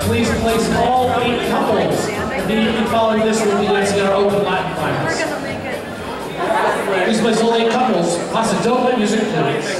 Please place all 8 couples. Immediately following this, we'll be dancing our open Latin finals. Please place all 8 couples. Paso, Doble music, please.